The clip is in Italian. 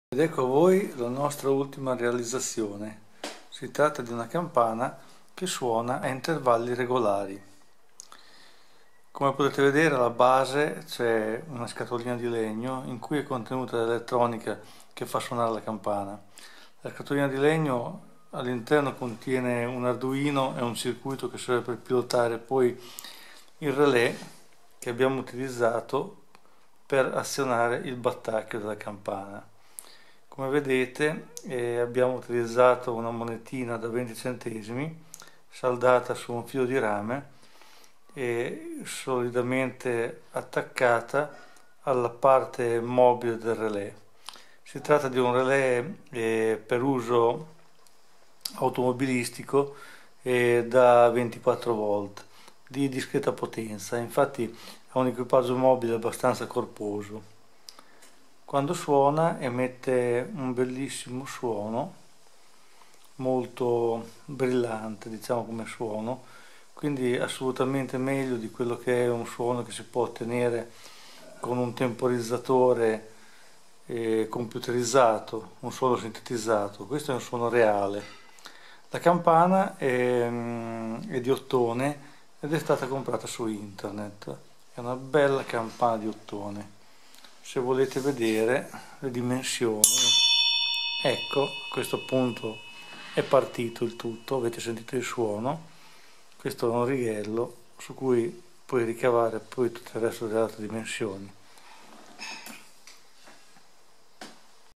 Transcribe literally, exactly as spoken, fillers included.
Ed ecco a voi la nostra ultima realizzazione. Si tratta di una campana che suona a intervalli regolari. Come potete vedere alla base c'è una scatolina di legno in cui è contenuta l'elettronica che fa suonare la campana. La scatolina di legno all'interno contiene un Arduino e un circuito che serve per pilotare poi il relè che abbiamo utilizzato per azionare il battacchio della campana. Come vedete eh, abbiamo utilizzato una monetina da venti centesimi saldata su un filo di rame e solidamente attaccata alla parte mobile del relè. Si tratta di un relè eh, per uso automobilistico eh, da ventiquattro volt di discreta potenza, infatti ha un equipaggio mobile abbastanza corposo. Quando suona emette un bellissimo suono, molto brillante, diciamo, come suono, quindi assolutamente meglio di quello che è un suono che si può ottenere con un temporizzatore eh, computerizzato, un suono sintetizzato. Questo è un suono reale. La campana è, è di ottone ed è stata comprata su internet. È una bella campana di ottone. Se volete vedere le dimensioni, ecco, a questo punto è partito il tutto, avete sentito il suono. Questo è un righello su cui puoi ricavare poi tutto il resto delle altre dimensioni.